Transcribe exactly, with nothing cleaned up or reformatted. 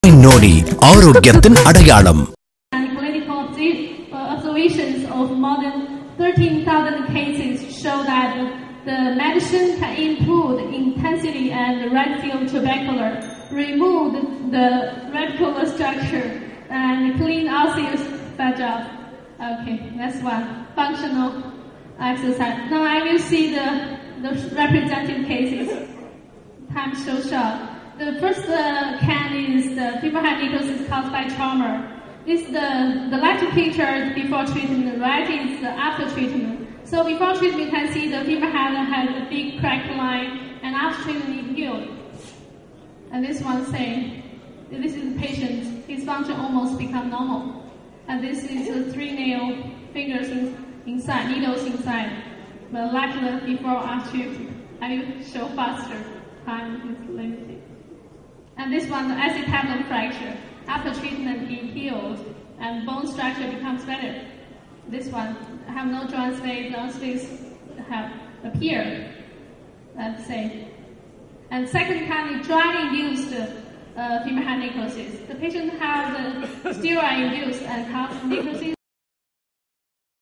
Nodi ஆரோக்கியத்தின் அடையாளம். And clinical observations of more than thirteen thousand cases show that the medicine can improve intensity and radical tubercular, remove the radicular structure, and clean osseous fragile. Okay, that's one. Functional exercise. Now I will see the, the representative cases. Time so short. The first uh, can is the fever necrosis caused by trauma. This the the left picture before treatment, the right is the after treatment. So before treatment, you can see the fever head has a big crack line, and after treatment it healed. And this one saying, this is the patient, his function almost become normal. And this is the three nail fingers in, inside, needles inside. But like the before after treatment, I will show faster. Time is limited. And this one, the acetabular fracture. After treatment, it healed, and bone structure becomes better. This one, have no joint space, no space have appeared. Let's say. And second kind is drug-induced uh, fever necrosis. The patient has uh, steroid-induced and cause necrosis.